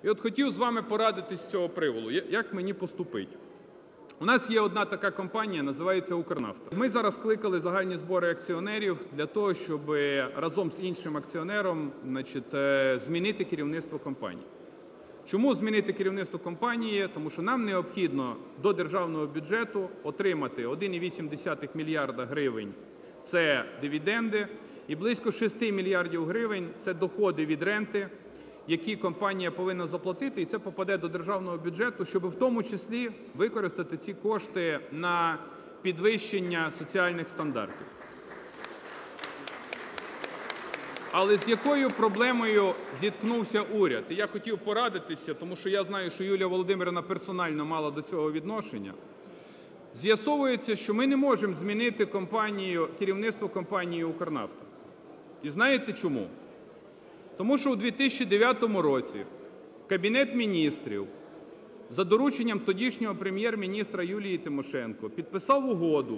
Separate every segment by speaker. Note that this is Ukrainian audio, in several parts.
Speaker 1: І от хотів з вами порадитись з цього приводу, як мені поступити. У нас є одна така компанія, називається «Укрнафта». Ми зараз кликали загальні збори акціонерів для того, щоб разом з іншим акціонером змінити керівництво компанії. Чому змінити керівництво компанії? Тому що нам необхідно до державного бюджету отримати 1,8 мільярда гривень – це дивіденди, і близько 6 мільярдів гривень – це доходи від ренти, які компанія повинна заплатити, і це попаде до державного бюджету, щоб в тому числі використати ці кошти на підвищення соціальних стандартів. Але з якою проблемою зіткнувся уряд? І я хотів порадитися, тому що я знаю, що Юлія Володимирівна персонально мала до цього відношення. З'ясовується, що ми не можемо змінити керівництво компанії «Укрнафта». І знаєте чому? Тому що у 2009 році Кабінет Міністрів за дорученням тодішнього прем'єр-міністра Юлії Тимошенко підписав угоду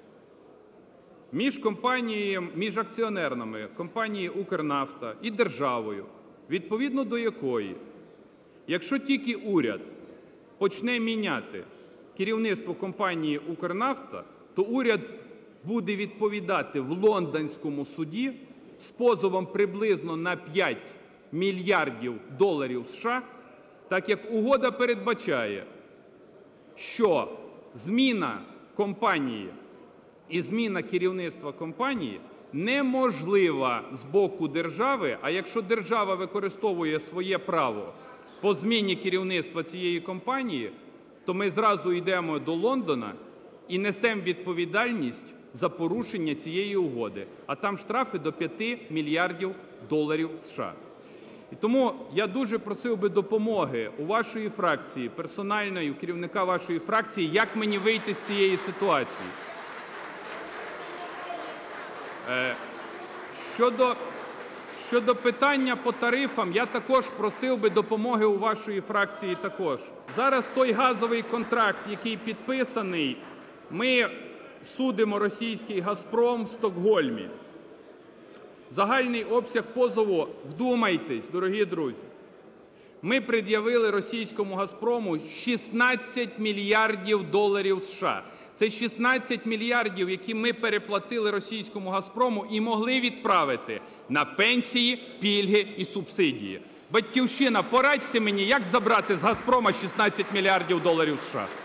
Speaker 1: між акціонерами компанії «Укрнафта» і державою, відповідно до якої, якщо тільки уряд почне міняти керівництво компанії «Укрнафта», то уряд буде відповідати в Лондонському суді з позовом приблизно на 5 мільярдів доларів США, так як угода передбачає, що зміна компанії і зміна керівництва компанії неможлива з боку держави, а якщо держава використовує своє право по зміні керівництва цієї компанії, то ми зразу йдемо до Лондона і несемо відповідальність за порушення цієї угоди, а там штрафи до 5 мільярдів доларів США. І тому я дуже просив би допомоги у вашої фракції, персональної, у керівника вашої фракції, як мені вийти з цієї ситуації. Щодо питання по тарифам, я також просив би допомоги у вашої фракції також. Зараз той газовий контракт, який підписаний, ми судимо російський «Газпром» в Стокгольмі. Загальний обсяг позову, вдумайтесь, дорогі друзі, ми пред'явили російському «Газпрому» 16 мільярдів доларів США. Це 16 мільярдів, які ми переплатили російському «Газпрому» і могли відправити на пенсії, пільги і субсидії. Батьківщина, порадьте мені, як забрати з «Газпрома» 16 мільярдів доларів США.